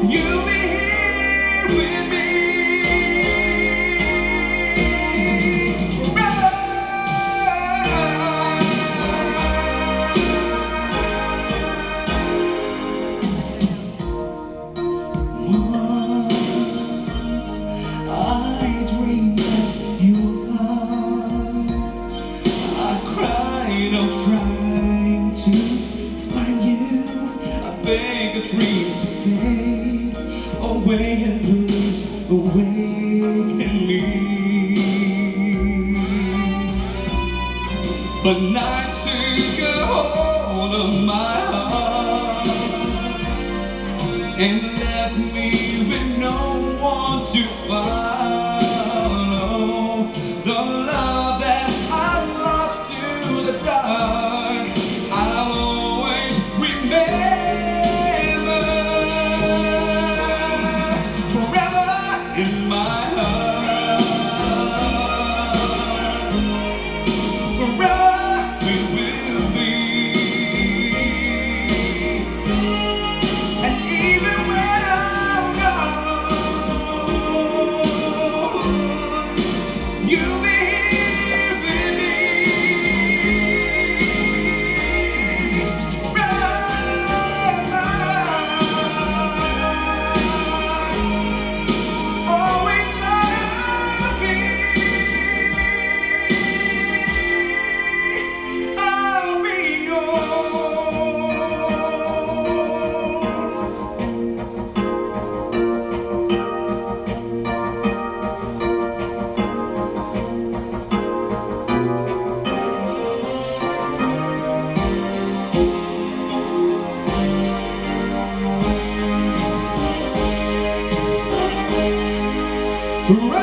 You'll be here with me forever. Once I dreamed that you were gone. I cried out trying to find you. I beg a dream to fade away and please awaken me. But night took a hold of my heart and left me with no one to follow. The love that I lost to the dark, I'll always remember forever in my heart. Forever we will be. And even when I'm gone, you'll be here with me. Always love me. I'll be yours. Forever.